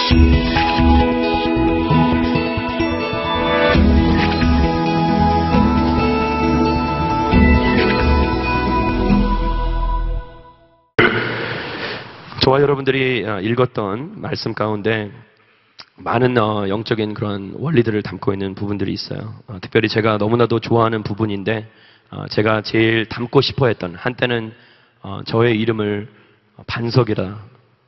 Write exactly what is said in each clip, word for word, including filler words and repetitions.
저와 여러분들이 읽었던 말씀 가운데 많은 영적인 그런 원리들을 담고 있는 부분들이 있어요. 특별히 제가 너무나도 좋아하는 부분인데 제가 제일 담고 싶어 했던, 한때는 저의 이름을 반석이다,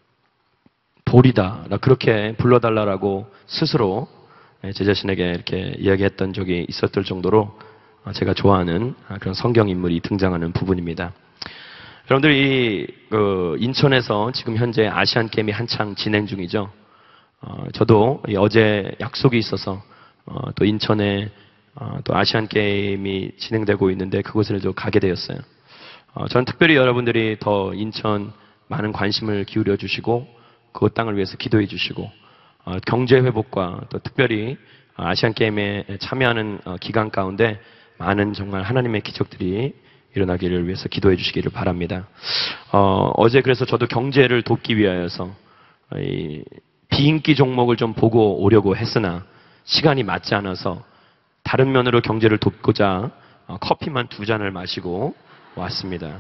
돌이다, 그렇게 불러달라고 스스로 제 자신에게 이렇게 이야기했던 적이 있었을 정도로 제가 좋아하는 그런 성경 인물이 등장하는 부분입니다. 여러분들, 이 그 인천에서 지금 현재 아시안 게임이 한창 진행 중이죠. 어, 저도 어제 약속이 있어서 어, 또 인천에 어, 또 아시안 게임이 진행되고 있는데 그곳을 좀 가게 되었어요. 어, 저는 특별히 여러분들이 더 인천 많은 관심을 기울여 주시고 그 땅을 위해서 기도해 주시고 어, 경제 회복과 또 특별히 아시안 게임에 참여하는 어, 기간 가운데 많은 정말 하나님의 기적들이 일어나기를 위해서 기도해 주시기를 바랍니다. 어, 어제 그래서 저도 경제를 돕기 위하여서 이 비인기 종목을 좀 보고 오려고 했으나 시간이 맞지 않아서 다른 면으로 경제를 돕고자 어, 커피만 두 잔을 마시고 왔습니다.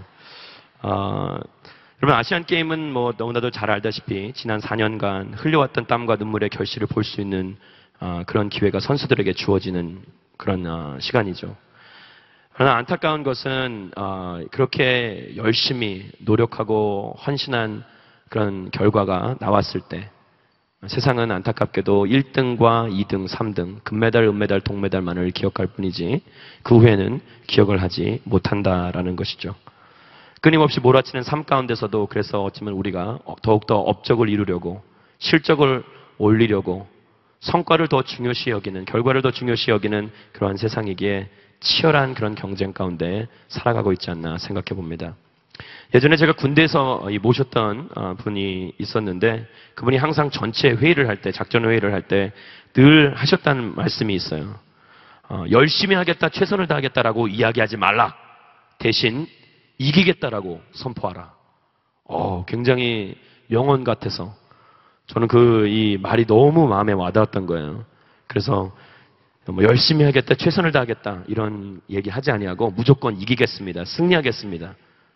어, 여러분, 아시안 게임은 뭐 너무나도 잘 알다시피 지난 사 년간 흘려왔던 땀과 눈물의 결실을 볼 수 있는 어, 그런 기회가 선수들에게 주어지는 그런 어, 시간이죠. 그러나 안타까운 것은 어, 그렇게 열심히 노력하고 헌신한 그런 결과가 나왔을 때 세상은 안타깝게도 일 등과 이 등, 삼 등, 금메달, 은메달, 동메달만을 기억할 뿐이지 그 후에는 기억을 하지 못한다라는 것이죠. 끊임없이 몰아치는 삶 가운데서도 그래서 어쩌면 우리가 더욱더 업적을 이루려고 실적을 올리려고 성과를 더 중요시 여기는, 결과를 더 중요시 여기는 그러한 세상이기에 치열한 그런 경쟁 가운데 살아가고 있지 않나 생각해 봅니다. 예전에 제가 군대에서 모셨던 분이 있었는데 그분이 항상 전체 회의를 할 때, 작전 회의를 할 때 늘 하셨다는 말씀이 있어요. 어, 열심히 하겠다, 최선을 다하겠다라고 이야기하지 말라. 대신 이기겠다라고 선포하라. 어, 굉장히 명언 같아서 저는 그 이 말이 너무 마음에 와닿았던 거예요. 그래서 뭐 열심히 하겠다, 최선을 다하겠다 이런 얘기 하지 아니하고 무조건 이기겠습니다. 승리하겠습니다.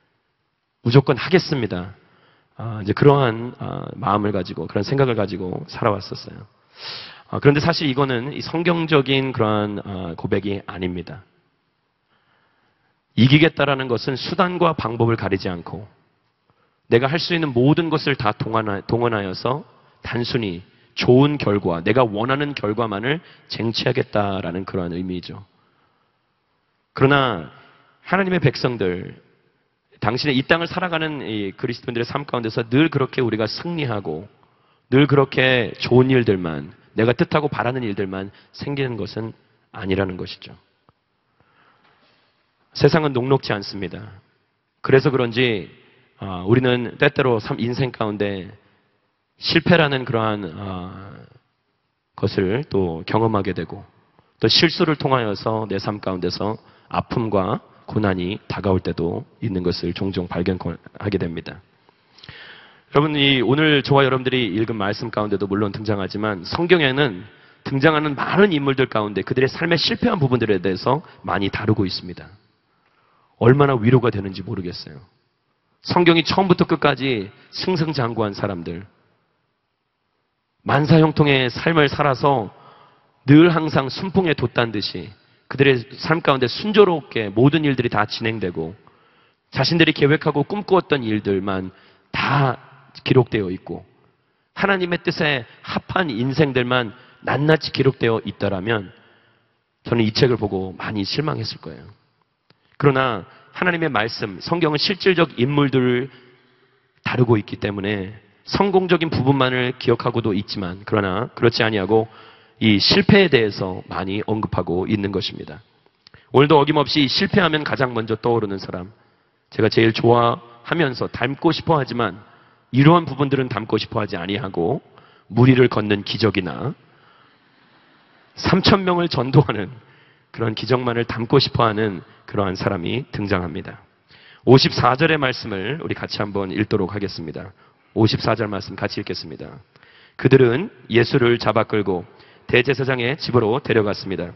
무조건 하겠습니다. 아, 이제 그러한 아, 마음을 가지고 그런 생각을 가지고 살아왔었어요. 아, 그런데 사실 이거는 이 성경적인 그러한 아, 고백이 아닙니다. 이기겠다라는 것은 수단과 방법을 가리지 않고 내가 할 수 있는 모든 것을 다 동원하여서 단순히 좋은 결과, 내가 원하는 결과만을 쟁취하겠다라는 그러한 의미죠. 그러나 하나님의 백성들, 당신의 이 땅을 살아가는 이 그리스도인들의 삶 가운데서 늘 그렇게 우리가 승리하고 늘 그렇게 좋은 일들만, 내가 뜻하고 바라는 일들만 생기는 것은 아니라는 것이죠. 세상은 녹록지 않습니다. 그래서 그런지 우리는 때때로 인생 가운데 실패라는 그러한 것을 또 경험하게 되고 또 실수를 통하여서 내 삶 가운데서 아픔과 고난이 다가올 때도 있는 것을 종종 발견하게 됩니다. 여러분, 이 오늘 저와 여러분들이 읽은 말씀 가운데도 물론 등장하지만 성경에는 등장하는 많은 인물들 가운데 그들의 삶의 실패한 부분들에 대해서 많이 다루고 있습니다. 얼마나 위로가 되는지 모르겠어요. 성경이 처음부터 끝까지 승승장구한 사람들, 만사형통의 삶을 살아서 늘 항상 순풍에 돛단 듯이 그들의 삶 가운데 순조롭게 모든 일들이 다 진행되고 자신들이 계획하고 꿈꾸었던 일들만 다 기록되어 있고 하나님의 뜻에 합한 인생들만 낱낱이 기록되어 있다라면 저는 이 책을 보고 많이 실망했을 거예요. 그러나 하나님의 말씀, 성경은 실질적 인물들을 다루고 있기 때문에 성공적인 부분만을 기억하고도 있지만 그러나 그렇지 아니하고 이 실패에 대해서 많이 언급하고 있는 것입니다. 오늘도 어김없이 실패하면 가장 먼저 떠오르는 사람, 제가 제일 좋아하면서 닮고 싶어 하지만 이러한 부분들은 닮고 싶어 하지 아니하고 무리를 걷는 기적이나 삼천 명을 전도하는 그런 기적만을 담고 싶어하는 그러한 사람이 등장합니다. 오십사 절의 말씀을 우리 같이 한번 읽도록 하겠습니다. 오십사 절 말씀 같이 읽겠습니다. 그들은 예수를 잡아 끌고 대제사장의 집으로 데려갔습니다.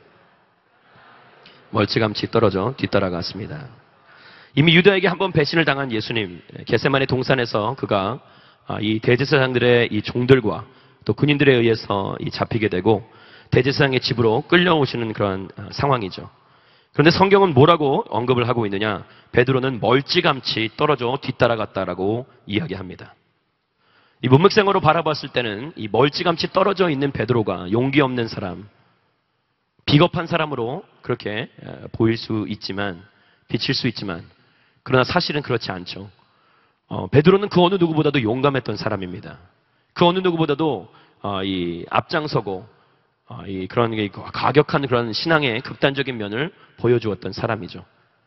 멀찌감치 떨어져 뒤따라갔습니다. 이미 유다에게 한번 배신을 당한 예수님, 겟세마네 동산에서 그가 이 대제사장들의 이 종들과 또 군인들에 의해서 이 잡히게 되고 대제사장의 집으로 끌려오시는 그런 상황이죠. 그런데 성경은 뭐라고 언급을 하고 있느냐? 베드로는 멀찌감치 떨어져 뒤따라갔다라고 이야기합니다. 이 문맥상으로 바라봤을 때는 이 멀찌감치 떨어져 있는 베드로가 용기 없는 사람, 비겁한 사람으로 그렇게 보일 수 있지만, 비칠 수 있지만, 그러나 사실은 그렇지 않죠. 어, 베드로는 그 어느 누구보다도 용감했던 사람입니다. 그 어느 누구보다도 어, 이 앞장서고 어, 이 그런 게 가격한 그런 신앙의 극단적인 면을 보여주었던 사람이죠.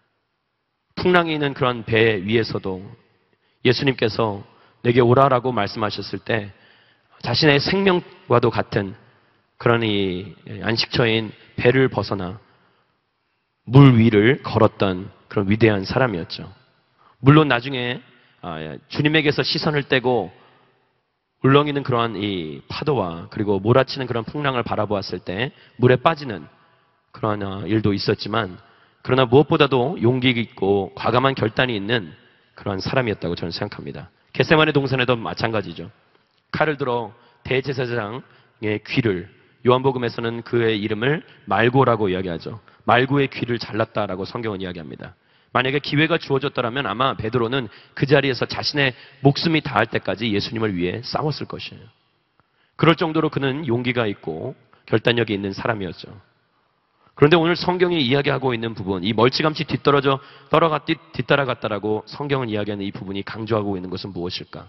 풍랑이 있는 그런 배 위에서도 예수님께서 내게 오라라고 말씀하셨을 때 자신의 생명과도 같은 그런 이 안식처인 배를 벗어나 물 위를 걸었던 그런 위대한 사람이었죠. 물론 나중에 주님에게서 시선을 떼고 울렁이는 그러한 이 파도와 그리고 몰아치는 그런 풍랑을 바라보았을 때 물에 빠지는 그러한 일도 있었지만, 그러나 무엇보다도 용기 있고 과감한 결단이 있는 그러한 사람이었다고 저는 생각합니다. 겟세마네 동산에도 마찬가지죠. 칼을 들어 대제사장의 귀를, 요한복음에서는 그의 이름을 말고라고 이야기하죠. 말고의 귀를 잘랐다라고 성경은 이야기합니다. 만약에 기회가 주어졌더라면 아마 베드로는 그 자리에서 자신의 목숨이 닿을 때까지 예수님을 위해 싸웠을 것이에요. 그럴 정도로 그는 용기가 있고 결단력이 있는 사람이었죠. 그런데 오늘 성경이 이야기하고 있는 부분, 이 멀찌감치 뒤떨어져 떨어갔 뒤따라갔다라고 성경은 이야기하는 이 부분이 강조하고 있는 것은 무엇일까?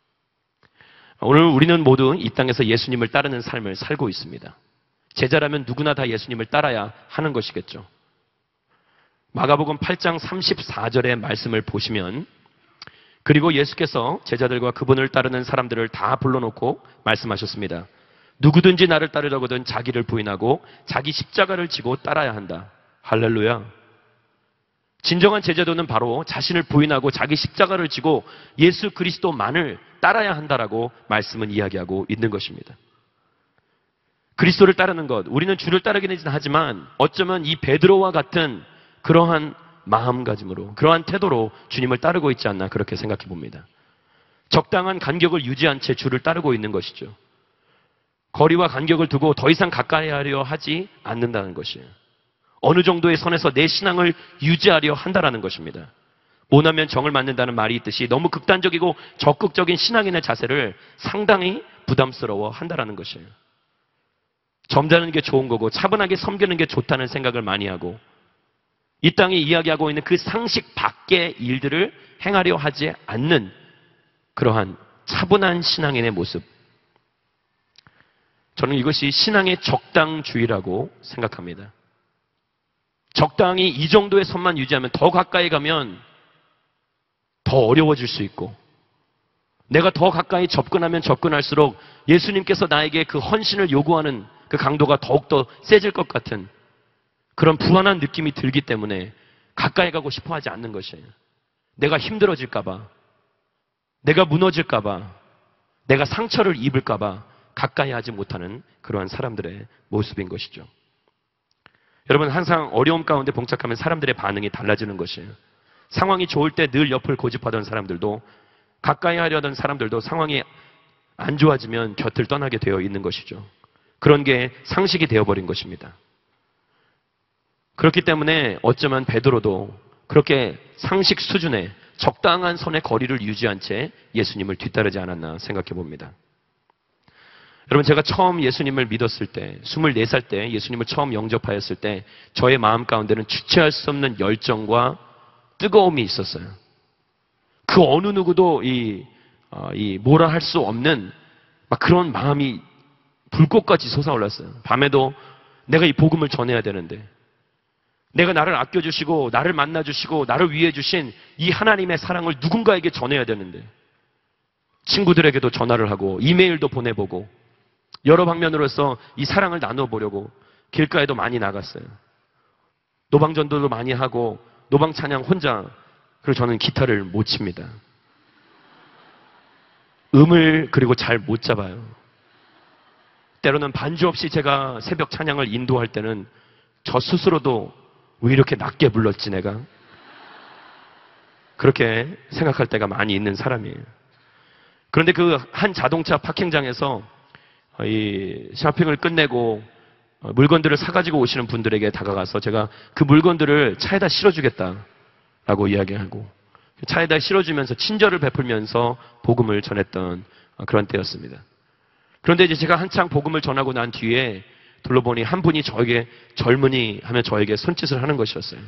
오늘 우리는 모두 이 땅에서 예수님을 따르는 삶을 살고 있습니다. 제자라면 누구나 다 예수님을 따라야 하는 것이겠죠. 마가복음 팔 장 삼십사 절의 말씀을 보시면, 그리고 예수께서 제자들과 그분을 따르는 사람들을 다 불러놓고 말씀하셨습니다. 누구든지 나를 따르려거든 자기를 부인하고 자기 십자가를 지고 따라야 한다. 할렐루야. 진정한 제자도는 바로 자신을 부인하고 자기 십자가를 지고 예수 그리스도만을 따라야 한다라고 말씀은 이야기하고 있는 것입니다. 그리스도를 따르는 것, 우리는 주를 따르기는 하지만 어쩌면 이 베드로와 같은 그러한 마음가짐으로, 그러한 태도로 주님을 따르고 있지 않나 그렇게 생각해 봅니다. 적당한 간격을 유지한 채 주를 따르고 있는 것이죠. 거리와 간격을 두고 더 이상 가까이 하려 하지 않는다는 것이에요. 어느 정도의 선에서 내 신앙을 유지하려 한다는 것입니다. 모나면 정을 맞는다는 말이 있듯이 너무 극단적이고 적극적인 신앙인의 자세를 상당히 부담스러워 한다는 것이에요. 점잖은 게 좋은 거고 차분하게 섬기는 게 좋다는 생각을 많이 하고, 이 땅이 이야기하고 있는 그 상식 밖의 일들을 행하려 하지 않는 그러한 차분한 신앙인의 모습. 저는 이것이 신앙의 적당주의라고 생각합니다. 적당히 이 정도의 선만 유지하면 더 가까이 가면 더 어려워질 수 있고, 내가 더 가까이 접근하면 접근할수록 예수님께서 나에게 그 헌신을 요구하는 그 강도가 더욱더 세질 것 같은 그런 불안한 느낌이 들기 때문에 가까이 가고 싶어 하지 않는 것이에요. 내가 힘들어질까봐, 내가 무너질까봐, 내가 상처를 입을까봐 가까이 하지 못하는 그러한 사람들의 모습인 것이죠. 여러분, 항상 어려움 가운데 봉착하면 사람들의 반응이 달라지는 것이에요. 상황이 좋을 때 늘 옆을 고집하던 사람들도, 가까이 하려던 사람들도 상황이 안 좋아지면 곁을 떠나게 되어 있는 것이죠. 그런 게 상식이 되어버린 것입니다. 그렇기 때문에 어쩌면 베드로도 그렇게 상식 수준의 적당한 선의 거리를 유지한 채 예수님을 뒤따르지 않았나 생각해 봅니다. 여러분, 제가 처음 예수님을 믿었을 때, 스물네 살 때 예수님을 처음 영접하였을 때 저의 마음 가운데는 주체할 수 없는 열정과 뜨거움이 있었어요. 그 어느 누구도 이, 어, 이 뭐라 할 수 없는 막 그런 마음이 불꽃같이 솟아올랐어요. 밤에도 내가 이 복음을 전해야 되는데, 내가 나를 아껴주시고 나를 만나주시고 나를 위해 주신 이 하나님의 사랑을 누군가에게 전해야 되는데, 친구들에게도 전화를 하고 이메일도 보내보고 여러 방면으로서 이 사랑을 나눠보려고 길가에도 많이 나갔어요. 노방전도도 많이 하고 노방 찬양 혼자, 그리고 저는 기타를 못 칩니다. 음을 그리고 잘 못 잡아요. 때로는 반주 없이 제가 새벽 찬양을 인도할 때는 저 스스로도 왜 이렇게 낮게 불렀지 내가? 그렇게 생각할 때가 많이 있는 사람이에요. 그런데 그 한 자동차 파킹장에서 이 쇼핑을 끝내고 물건들을 사가지고 오시는 분들에게 다가가서 제가 그 물건들을 차에다 실어주겠다라고 이야기하고 차에다 실어주면서 친절을 베풀면서 복음을 전했던 그런 때였습니다. 그런데 이제 제가 한창 복음을 전하고 난 뒤에 둘러보니 한 분이 저에게 젊은이 하며 저에게 손짓을 하는 것이었어요.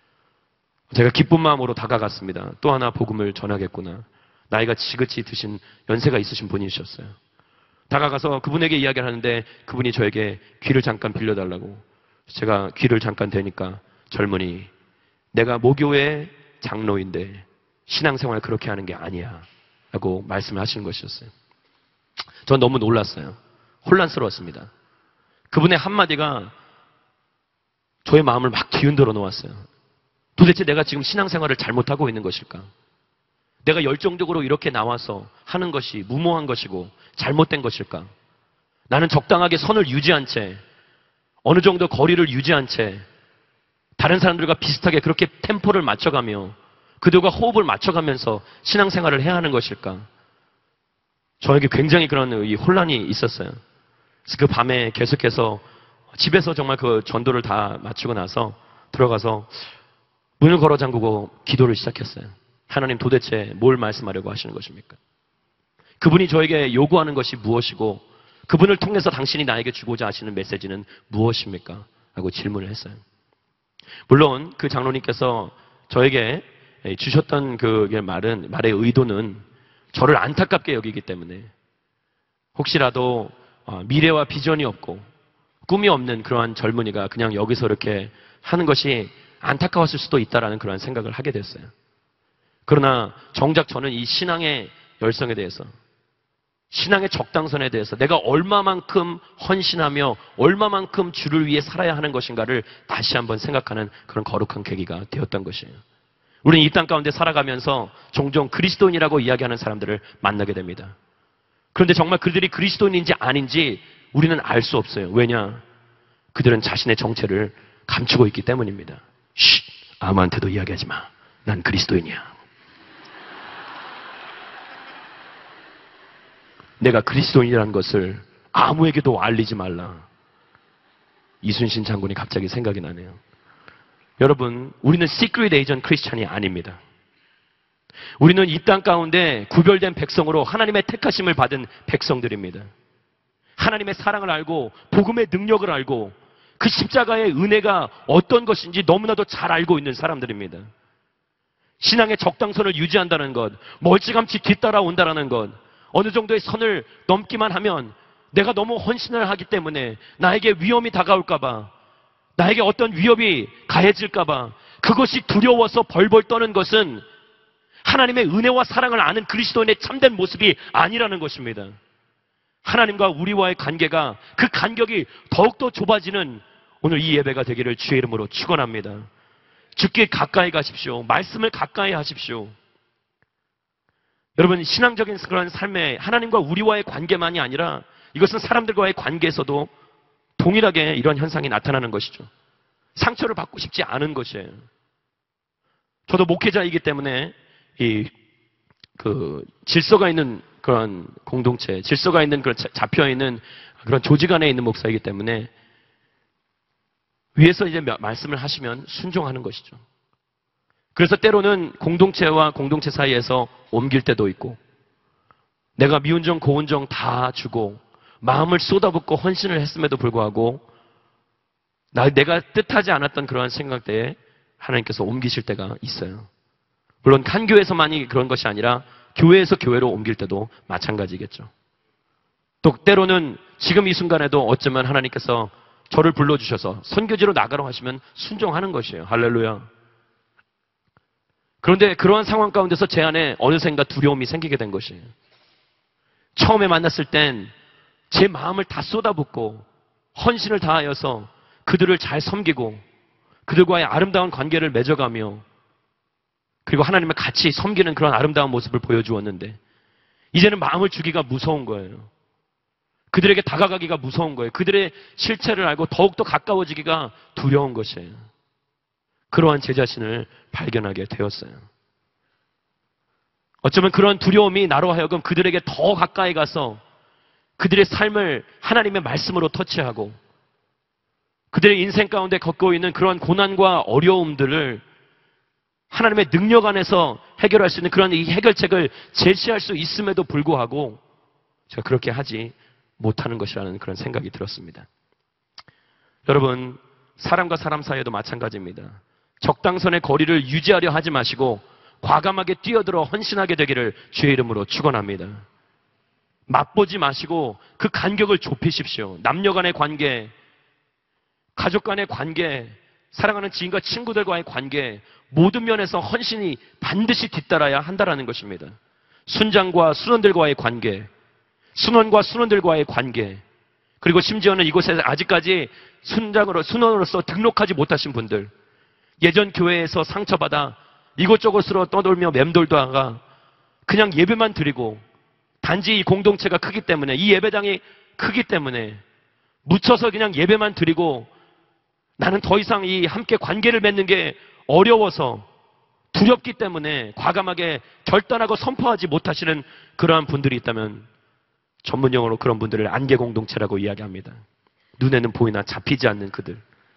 제가 기쁜 마음으로 다가갔습니다. 또 하나 복음을 전하겠구나. 나이가 지긋이 드신 연세가 있으신 분이셨어요. 다가가서 그분에게 이야기를 하는데 그분이 저에게 귀를 잠깐 빌려달라고. 제가 귀를 잠깐 대니까 젊은이, 내가 모교회 장로인데 신앙생활 그렇게 하는 게 아니야 라고 말씀을 하시는 것이었어요. 전 너무 놀랐어요. 혼란스러웠습니다. 그분의 한마디가 저의 마음을 막 뒤흔들어 놓았어요. 도대체 내가 지금 신앙생활을 잘못하고 있는 것일까? 내가 열정적으로 이렇게 나와서 하는 것이 무모한 것이고 잘못된 것일까? 나는 적당하게 선을 유지한 채 어느 정도 거리를 유지한 채 다른 사람들과 비슷하게 그렇게 템포를 맞춰가며 그들과 호흡을 맞춰가면서 신앙생활을 해야 하는 것일까? 저에게 굉장히 그런 이 혼란이 있었어요. 그래서 그 밤에 계속해서 집에서 정말 그 전도를 다 마치고 나서 들어가서 문을 걸어 잠그고 기도를 시작했어요. 하나님 도대체 뭘 말씀하려고 하시는 것입니까? 그분이 저에게 요구하는 것이 무엇이고 그분을 통해서 당신이 나에게 주고자 하시는 메시지는 무엇입니까? 라고 질문을 했어요. 물론 그 장로님께서 저에게 주셨던 그 말은, 말의 의도는 저를 안타깝게 여기기 때문에 혹시라도 미래와 비전이 없고 꿈이 없는 그러한 젊은이가 그냥 여기서 이렇게 하는 것이 안타까웠을 수도 있다라는 그런 생각을 하게 됐어요. 그러나 정작 저는 이 신앙의 열성에 대해서, 신앙의 적당선에 대해서 내가 얼마만큼 헌신하며 얼마만큼 주를 위해 살아야 하는 것인가를 다시 한번 생각하는 그런 거룩한 계기가 되었던 것이에요. 우리는 이 땅 가운데 살아가면서 종종 그리스도인이라고 이야기하는 사람들을 만나게 됩니다. 그런데 정말 그들이 그리스도인인지 아닌지 우리는 알 수 없어요. 왜냐? 그들은 자신의 정체를 감추고 있기 때문입니다. 쉿! 아무한테도 이야기하지 마. 난 그리스도인이야. 내가 그리스도인이라는 것을 아무에게도 알리지 말라. 이순신 장군이 갑자기 생각이 나네요. 여러분, 우리는 시크릿 에이전트 크리스찬이 아닙니다. 우리는 이 땅 가운데 구별된 백성으로 하나님의 택하심을 받은 백성들입니다. 하나님의 사랑을 알고 복음의 능력을 알고 그 십자가의 은혜가 어떤 것인지 너무나도 잘 알고 있는 사람들입니다. 신앙의 적당선을 유지한다는 것, 멀찌감치 뒤따라온다는 것, 어느 정도의 선을 넘기만 하면 내가 너무 헌신을 하기 때문에 나에게 위험이 다가올까 봐, 나에게 어떤 위협이 가해질까 봐 그것이 두려워서 벌벌 떠는 것은 하나님의 은혜와 사랑을 아는 그리스도인의 참된 모습이 아니라는 것입니다. 하나님과 우리와의 관계가, 그 간격이 더욱더 좁아지는 오늘 이 예배가 되기를 주의 이름으로 축원합니다. 주께 가까이 가십시오. 말씀을 가까이 하십시오. 여러분, 신앙적인 그런 삶에 하나님과 우리와의 관계만이 아니라 이것은 사람들과의 관계에서도 동일하게 이런 현상이 나타나는 것이죠. 상처를 받고 싶지 않은 것이에요. 저도 목회자이기 때문에 이 그 질서가 있는 그런 공동체, 질서가 있는 그런 잡혀 있는 그런 조직 안에 있는 목사이기 때문에 위에서 이제 말씀을 하시면 순종하는 것이죠. 그래서 때로는 공동체와 공동체 사이에서 옮길 때도 있고, 내가 미운정 고운정 다 주고 마음을 쏟아붓고 헌신을 했음에도 불구하고 나, 내가 뜻하지 않았던 그러한 생각대에 하나님께서 옮기실 때가 있어요. 물론 한 교회에서만이 그런 것이 아니라 교회에서 교회로 옮길 때도 마찬가지겠죠. 또 때로는 지금 이 순간에도 어쩌면 하나님께서 저를 불러주셔서 선교지로 나가라고 하시면 순종하는 것이에요. 할렐루야. 그런데 그러한 상황 가운데서 제 안에 어느샌가 두려움이 생기게 된 것이에요. 처음에 만났을 땐 제 마음을 다 쏟아붓고 헌신을 다하여서 그들을 잘 섬기고 그들과의 아름다운 관계를 맺어가며 그리고 하나님을 같이 섬기는 그런 아름다운 모습을 보여주었는데 이제는 마음을 주기가 무서운 거예요. 그들에게 다가가기가 무서운 거예요. 그들의 실체를 알고 더욱더 가까워지기가 두려운 것이에요. 그러한 제 자신을 발견하게 되었어요. 어쩌면 그런 두려움이 나로 하여금 그들에게 더 가까이 가서 그들의 삶을 하나님의 말씀으로 터치하고 그들의 인생 가운데 겪고 있는 그런 고난과 어려움들을 하나님의 능력 안에서 해결할 수 있는 그런 이 해결책을 제시할 수 있음에도 불구하고 제가 그렇게 하지 못하는 것이라는 그런 생각이 들었습니다. 여러분, 사람과 사람 사이에도 마찬가지입니다. 적당선의 거리를 유지하려 하지 마시고 과감하게 뛰어들어 헌신하게 되기를 주의 이름으로 축원합니다. 맛보지 마시고 그 간격을 좁히십시오. 남녀 간의 관계, 가족 간의 관계, 사랑하는 지인과 친구들과의 관계, 모든 면에서 헌신이 반드시 뒤따라야 한다는 것입니다. 순장과 순원들과의 관계, 순원과 순원들과의 관계, 그리고 심지어는 이곳에 아직까지 순장으로, 순원으로서 등록하지 못하신 분들, 예전 교회에서 상처받아 이곳저곳으로 떠돌며 맴돌다가 그냥 예배만 드리고 단지 이 공동체가 크기 때문에, 이 예배당이 크기 때문에 묻혀서 그냥 예배만 드리고 나는 더 이상 이 함께 관계를 맺는 게 어려워서 두렵기 때문에 과감하게 결단하고 선포하지 못하시는 그러한 분들이 있다면 전문용어로 그런 분들을 안개 공동체라고 이야기합니다. 눈에는 보이나 잡히지 않는 그들.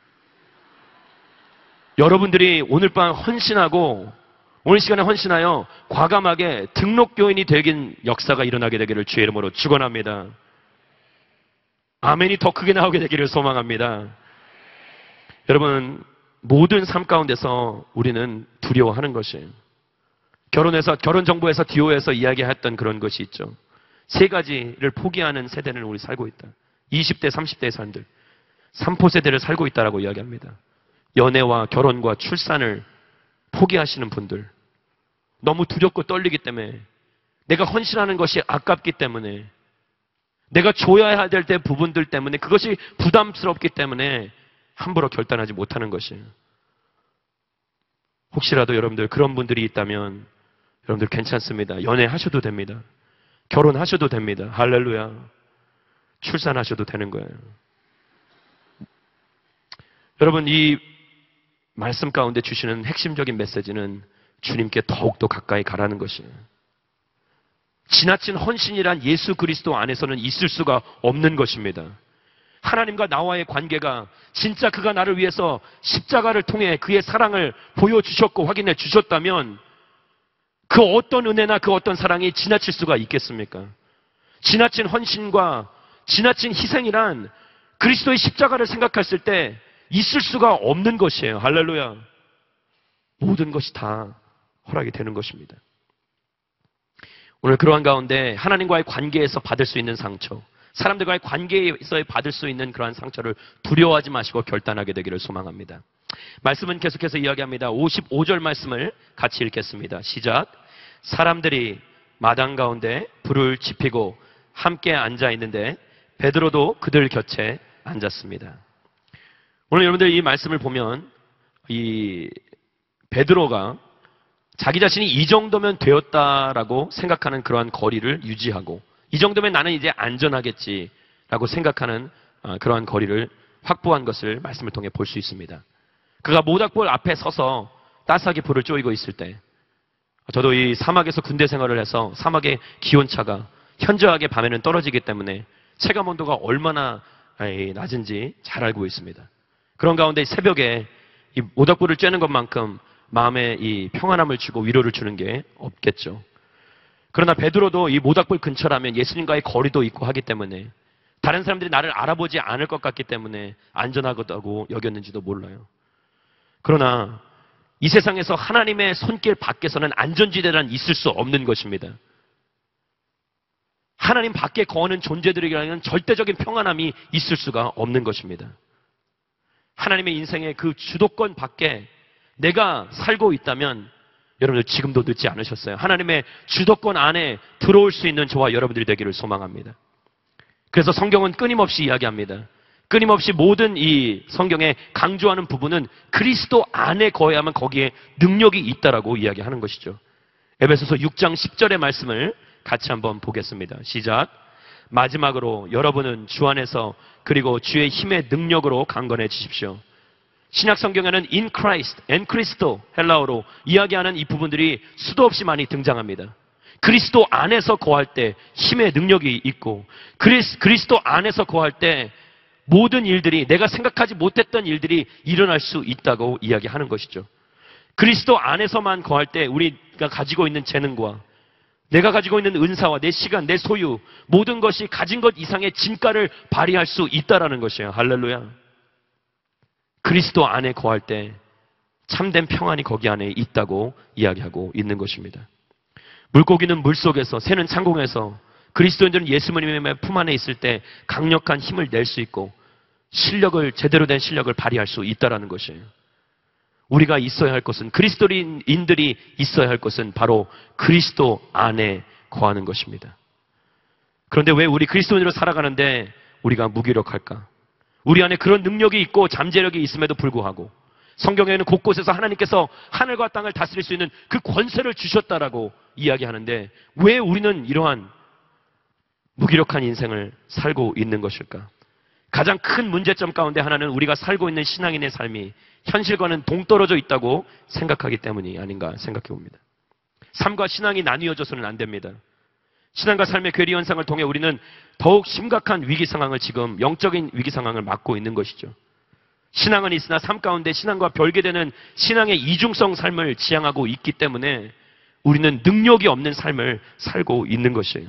여러분들이 오늘 밤 헌신하고 오늘 시간에 헌신하여 과감하게 등록교인이 되긴 역사가 일어나게 되기를 주의 이름으로 축원합니다. 아멘이 더 크게 나오게 되기를 소망합니다. 여러분, 모든 삶 가운데서 우리는 두려워하는 것이에요. 결혼해서, 결혼정보에서 디오에서 이야기했던 그런 것이 있죠. 세 가지를 포기하는 세대를 우리 살고 있다. 이십 대, 삼십 대의 사람들. 삼포 세대를 살고 있다라고 이야기합니다. 연애와 결혼과 출산을 포기하시는 분들. 너무 두렵고 떨리기 때문에, 내가 헌신하는 것이 아깝기 때문에, 내가 줘야 될 때 부분들 때문에, 그것이 부담스럽기 때문에 함부로 결단하지 못하는 것이에요. 혹시라도 여러분들 그런 분들이 있다면 여러분들 괜찮습니다. 연애하셔도 됩니다. 결혼하셔도 됩니다. 할렐루야. 출산하셔도 되는 거예요. 여러분, 이 말씀 가운데 주시는 핵심적인 메시지는 주님께 더욱더 가까이 가라는 것이에요. 지나친 헌신이란 예수 그리스도 안에서는 있을 수가 없는 것입니다. 하나님과 나와의 관계가 진짜 그가 나를 위해서 십자가를 통해 그의 사랑을 보여주셨고 확인해 주셨다면 그 어떤 은혜나 그 어떤 사랑이 지나칠 수가 있겠습니까? 지나친 헌신과 지나친 희생이란 그리스도의 십자가를 생각했을 때 있을 수가 없는 것이에요. 할렐루야. 모든 것이 다 허락이 되는 것입니다. 오늘 그러한 가운데 하나님과의 관계에서 받을 수 있는 상처, 사람들과의 관계에서 받을 수 있는 그러한 상처를 두려워하지 마시고 결단하게 되기를 소망합니다. 말씀은 계속해서 이야기합니다. 오십오 절 말씀을 같이 읽겠습니다. 시작. 사람들이 마당 가운데 불을 지피고 함께 앉아 있는데 베드로도 그들 곁에 앉았습니다. 오늘 여러분들 이 말씀을 보면 이 베드로가 자기 자신이 이 정도면 되었다라고 생각하는 그러한 거리를 유지하고 이 정도면 나는 이제 안전하겠지라고 생각하는 그러한 거리를 확보한 것을 말씀을 통해 볼 수 있습니다. 그가 모닥불 앞에 서서 따스하게 불을 쬐고 있을 때, 저도 이 사막에서 군대 생활을 해서 사막의 기온차가 현저하게 밤에는 떨어지기 때문에 체감 온도가 얼마나 낮은지 잘 알고 있습니다. 그런 가운데 새벽에 이 모닥불을 쬐는 것만큼 마음에 이 평안함을 주고 위로를 주는 게 없겠죠. 그러나 베드로도 이 모닥불 근처라면 예수님과의 거리도 있고 하기 때문에 다른 사람들이 나를 알아보지 않을 것 같기 때문에 안전하다고 여겼는지도 몰라요. 그러나 이 세상에서 하나님의 손길 밖에서는 안전지대란 있을 수 없는 것입니다. 하나님 밖에 거하는 존재들에게는 절대적인 평안함이 있을 수가 없는 것입니다. 하나님의 인생의 그 주도권 밖에 내가 살고 있다면 여러분들 지금도 늦지 않으셨어요. 하나님의 주도권 안에 들어올 수 있는 저와 여러분들이 되기를 소망합니다. 그래서 성경은 끊임없이 이야기합니다. 끊임없이 모든 이 성경에 강조하는 부분은 그리스도 안에 거해야만 거기에 능력이 있다라고 이야기하는 것이죠. 에베소서 육 장 십 절의 말씀을 같이 한번 보겠습니다. 시작. 마지막으로 여러분은 주 안에서 그리고 주의 힘의 능력으로 강건해지십시오. 신약 성경에는 in Christ, en Cristo 헬라어로 이야기하는 이 부분들이 수도 없이 많이 등장합니다. 그리스도 안에서 거할 때 힘의 능력이 있고, 그리스, 그리스도 안에서 거할 때 모든 일들이, 내가 생각하지 못했던 일들이 일어날 수 있다고 이야기하는 것이죠. 그리스도 안에서만 거할 때 우리가 가지고 있는 재능과 내가 가지고 있는 은사와 내 시간, 내 소유, 모든 것이 가진 것 이상의 진가를 발휘할 수 있다라는 것이에요. 할렐루야. 그리스도 안에 거할 때 참된 평안이 거기 안에 있다고 이야기하고 있는 것입니다. 물고기는 물속에서, 새는 창공에서, 그리스도인들은 예수님의 품 안에 있을 때 강력한 힘을 낼 수 있고 실력을, 제대로 된 실력을 발휘할 수 있다는 것이에요. 우리가 있어야 할 것은, 그리스도인들이 있어야 할 것은 바로 그리스도 안에 거하는 것입니다. 그런데 왜 우리 그리스도인으로 살아가는데 우리가 무기력할까? 우리 안에 그런 능력이 있고 잠재력이 있음에도 불구하고 성경에는 곳곳에서 하나님께서 하늘과 땅을 다스릴 수 있는 그 권세를 주셨다라고 이야기하는데 왜 우리는 이러한 무기력한 인생을 살고 있는 것일까? 가장 큰 문제점 가운데 하나는 우리가 살고 있는 신앙인의 삶이 현실과는 동떨어져 있다고 생각하기 때문이 아닌가 생각해 봅니다. 삶과 신앙이 나뉘어져서는 안 됩니다. 신앙과 삶의 괴리 현상을 통해 우리는 더욱 심각한 위기 상황을, 지금 영적인 위기 상황을 맞고 있는 것이죠. 신앙은 있으나 삶 가운데 신앙과 별개되는 신앙의 이중성 삶을 지향하고 있기 때문에 우리는 능력이 없는 삶을 살고 있는 것이에요.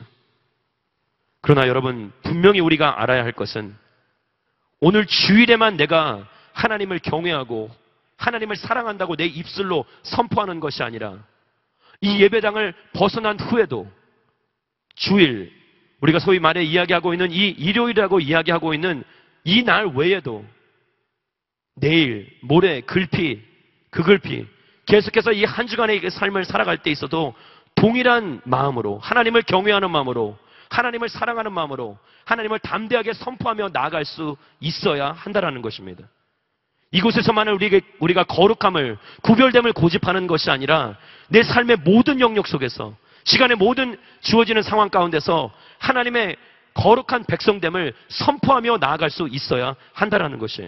그러나 여러분, 분명히 우리가 알아야 할 것은 오늘 주일에만 내가 하나님을 경외하고 하나님을 사랑한다고 내 입술로 선포하는 것이 아니라 이 예배당을 벗어난 후에도 주일, 우리가 소위 말해 이야기하고 있는 이 일요일이라고 이야기하고 있는 이 날 외에도 내일, 모레, 글피, 그 글피 계속해서 이 한 주간의 삶을 살아갈 때 있어도 동일한 마음으로, 하나님을 경외하는 마음으로, 하나님을 사랑하는 마음으로 하나님을 담대하게 선포하며 나아갈 수 있어야 한다는 것입니다. 이곳에서만은 우리가, 우리가 거룩함을, 구별됨을 고집하는 것이 아니라 내 삶의 모든 영역 속에서, 시간의 모든 주어지는 상황 가운데서 하나님의 거룩한 백성됨을 선포하며 나아갈 수 있어야 한다는 것이에요.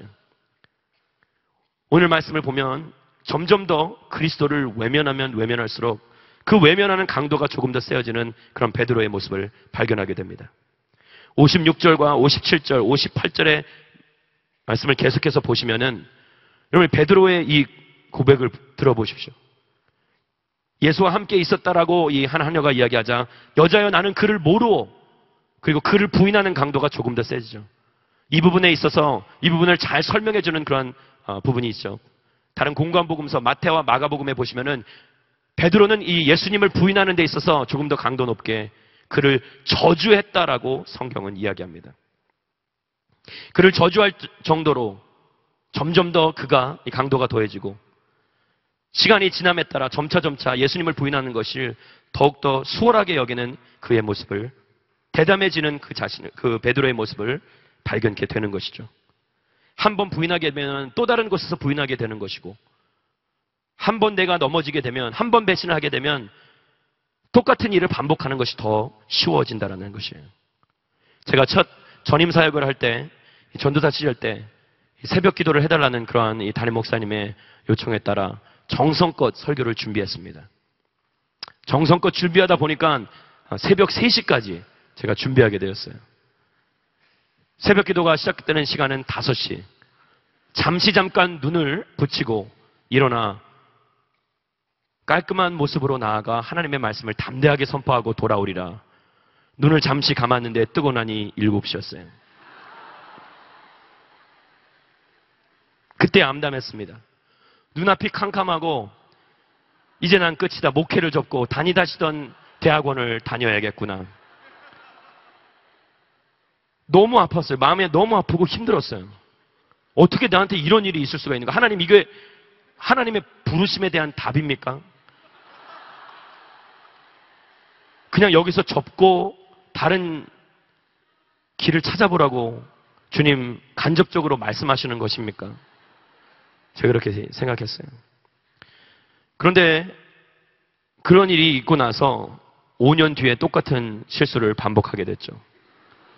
오늘 말씀을 보면 점점 더 그리스도를 외면하면 외면할수록 그 외면하는 강도가 조금 더 세어지는 그런 베드로의 모습을 발견하게 됩니다. 오십육 절과 오십칠 절, 오십팔 절의 말씀을 계속해서 보시면은 여러분, 베드로의 이 고백을 들어보십시오. 예수와 함께 있었다라고 이 한 하녀가 이야기하자, 여자여 나는 그를 모르오. 그리고 그를 부인하는 강도가 조금 더 세지죠. 이 부분에 있어서 이 부분을 잘 설명해 주는 그런 어, 부분이 있죠. 다른 공관복음서 마태와 마가복음에 보시면은 베드로는 이 예수님을 부인하는 데 있어서 조금 더 강도 높게 그를 저주했다라고 성경은 이야기합니다. 그를 저주할 정도로 점점 더 그가 이 강도가 더해지고 시간이 지남에 따라 점차점차 예수님을 부인하는 것을 더욱더 수월하게 여기는 그의 모습을, 대담해지는 그 자신을, 그 베드로의 모습을 발견케 되는 것이죠. 한 번 부인하게 되면 또 다른 곳에서 부인하게 되는 것이고, 한 번 내가 넘어지게 되면, 한 번 배신을 하게 되면 똑같은 일을 반복하는 것이 더 쉬워진다는 것이에요. 제가 첫 전임 사역을 할 때, 전도사 시절 때 새벽 기도를 해달라는 그러한 이 담임 목사님의 요청에 따라 정성껏 설교를 준비했습니다. 정성껏 준비하다 보니까 새벽 세 시까지 제가 준비하게 되었어요. 새벽 기도가 시작되는 시간은 다섯 시. 잠시 잠깐 눈을 붙이고 일어나 깔끔한 모습으로 나아가 하나님의 말씀을 담대하게 선포하고 돌아오리라. 눈을 잠시 감았는데 뜨고 나니 일곱 시였어요. 그때 암담했습니다. 눈앞이 캄캄하고 이제 난 끝이다. 목회를 접고 다니다시던 대학원을 다녀야겠구나. 너무 아팠어요. 마음이 너무 아프고 힘들었어요. 어떻게 나한테 이런 일이 있을 수가 있는가? 하나님, 이게 하나님의 부르심에 대한 답입니까? 그냥 여기서 접고 다른 길을 찾아보라고 주님 간접적으로 말씀하시는 것입니까? 제가 그렇게 생각했어요. 그런데 그런 일이 있고 나서 오 년 뒤에 똑같은 실수를 반복하게 됐죠.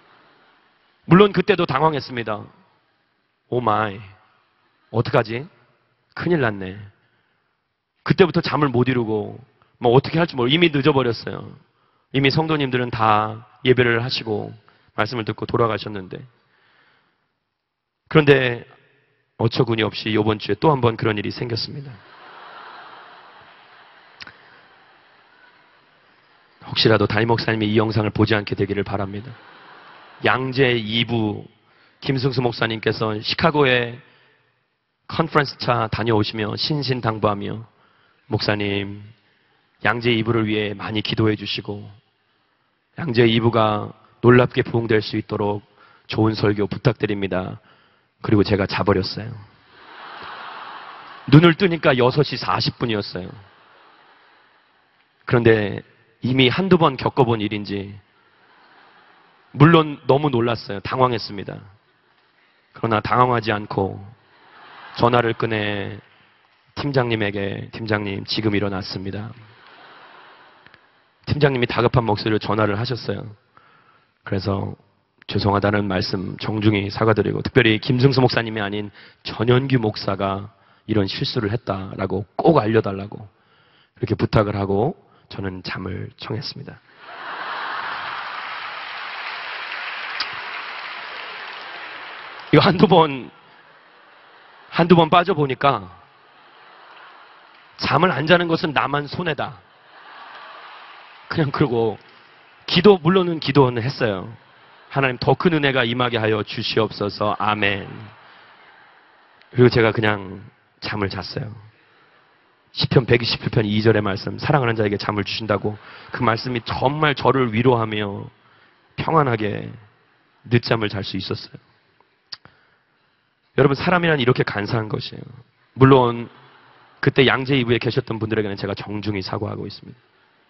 물론 그때도 당황했습니다. 오 마이, 어떡하지? 큰일 났네. 그때부터 잠을 못 이루고 뭐 어떻게 할지 모르고 이미 늦어버렸어요. 이미 성도님들은 다 예배를 하시고 말씀을 듣고 돌아가셨는데, 그런데 어처구니 없이 이번 주에 또 한 번 그런 일이 생겼습니다. 혹시라도 담임 목사님이 이 영상을 보지 않게 되기를 바랍니다. 양재 이 부 김승수 목사님께서 시카고에 컨퍼런스 차 다녀오시며 신신당부하며, 목사님 양재 이 부를 위해 많이 기도해 주시고 양재 이 부가 놀랍게 부흥될 수 있도록 좋은 설교 부탁드립니다. 그리고 제가 자버렸어요. 눈을 뜨니까 여섯 시 사십 분이었어요. 그런데 이미 한두 번 겪어본 일인지 물론 너무 놀랐어요. 당황했습니다. 그러나 당황하지 않고 전화를 꺼내 팀장님에게, 팀장님 지금 일어났습니다. 팀장님이 다급한 목소리로 전화를 하셨어요. 그래서 죄송하다는 말씀 정중히 사과드리고, 특별히 김승수 목사님이 아닌 전현규 목사가 이런 실수를 했다라고 꼭 알려달라고 이렇게 부탁을 하고 저는 잠을 청했습니다. 이거 한두 번, 한두 번 빠져보니까 잠을 안 자는 것은 나만 손해다. 그냥 그러고 기도, 물론은 기도는 했어요. 하나님 더 큰 은혜가 임하게 하여 주시옵소서. 아멘. 그리고 제가 그냥 잠을 잤어요. 시편 백이십칠 편 이 절의 말씀, 사랑하는 자에게 잠을 주신다고, 그 말씀이 정말 저를 위로하며 평안하게 늦잠을 잘 수 있었어요. 여러분, 사람이란 이렇게 간사한 것이에요. 물론 그때 양재 이 부에 계셨던 분들에게는 제가 정중히 사과하고 있습니다.